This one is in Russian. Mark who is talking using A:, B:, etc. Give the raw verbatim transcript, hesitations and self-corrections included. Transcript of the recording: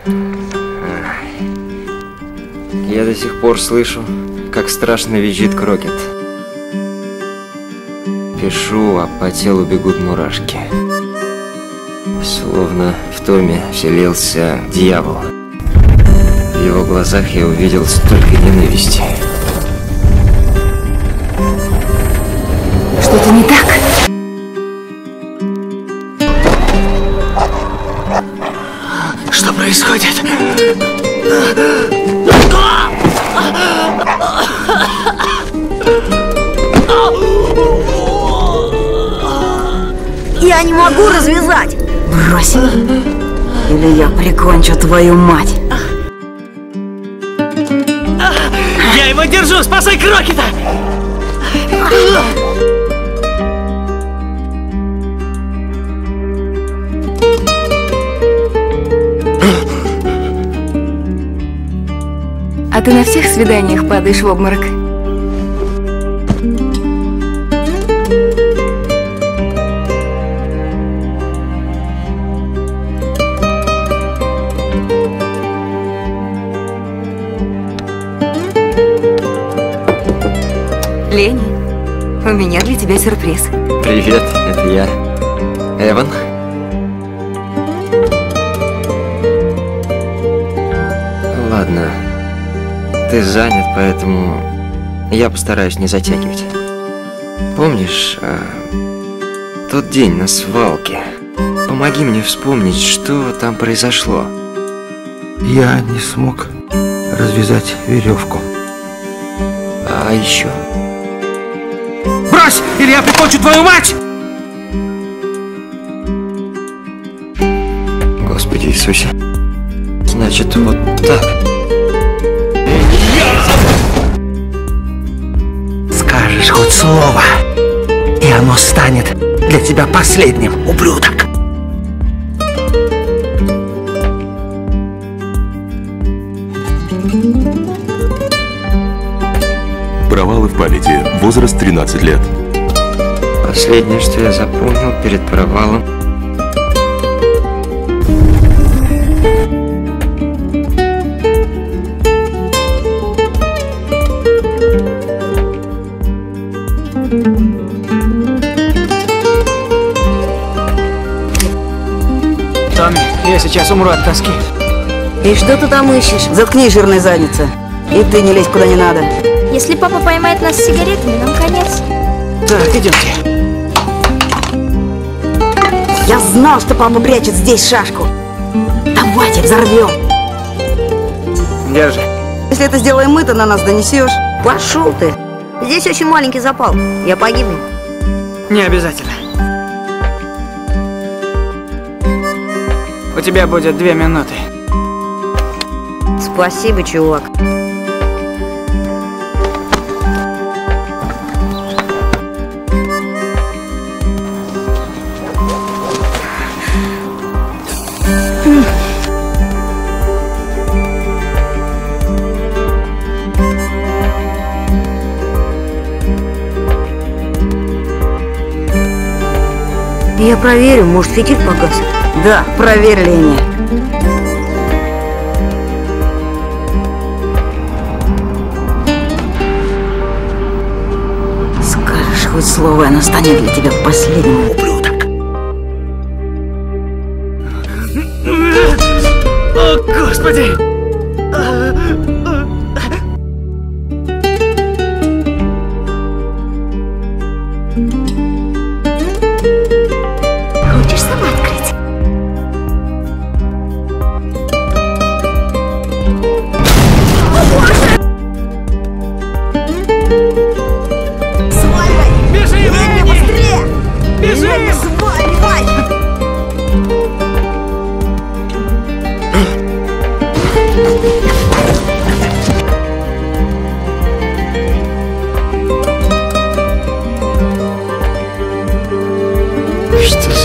A: Я до сих пор слышу, как страшно визжит Крокет. Пишу, а по телу бегут мурашки. Словно в Томе вселился дьявол. В его глазах я увидел столько ненависти.
B: Что-то не так?
C: Что происходит?
B: Я не могу развязать! Брось! Или я прикончу твою мать!
C: Я его держу! Спасай Крокета!
B: А ты на всех свиданиях падаешь в обморок? Ленни, у меня для тебя сюрприз.
A: Привет, это я, Эван. Ладно, ты занят, поэтому я постараюсь не затягивать. Помнишь, а, тот день на свалке? Помоги мне вспомнить, что там произошло.
D: Я не смог развязать веревку.
A: А еще?
C: Брось, или я прикончу твою мать!
A: Господи Иисусе. Значит, вот так.
D: Скажешь хоть слово, и оно станет для тебя последним, ублюдок.
E: Провалы в памяти. Возраст тринадцать лет.
A: Последнее, что я запомнил перед провалом.
C: Томми, я сейчас умру от тоски.
B: И что ты там ищешь? Заткнись, жирная задница. И ты не лезь куда не надо.
F: Если папа поймает нас с сигаретами, нам конец.
C: Так, идемте.
B: Я знал, что папа прячет здесь шашку. Давайте взорвем.
C: Держи.
B: Если это сделаем мы, то на нас донесешь. Пошел ты. Здесь очень маленький запал. Я погибну.
C: Не обязательно. У тебя будет две минуты.
B: Спасибо, чувак. Я проверю, может, фитиль погас. Да, проверь, Ленни. Скажешь хоть слово, оно станет для тебя последним, ублюдок.
C: О, Господи!
F: Хочешь сама открыть?
B: Сваливай!
C: Бежи,
B: Ленни,
C: Ленни!
B: быстрее!
C: Бежи!
B: Ленни, сваливай!
A: Что за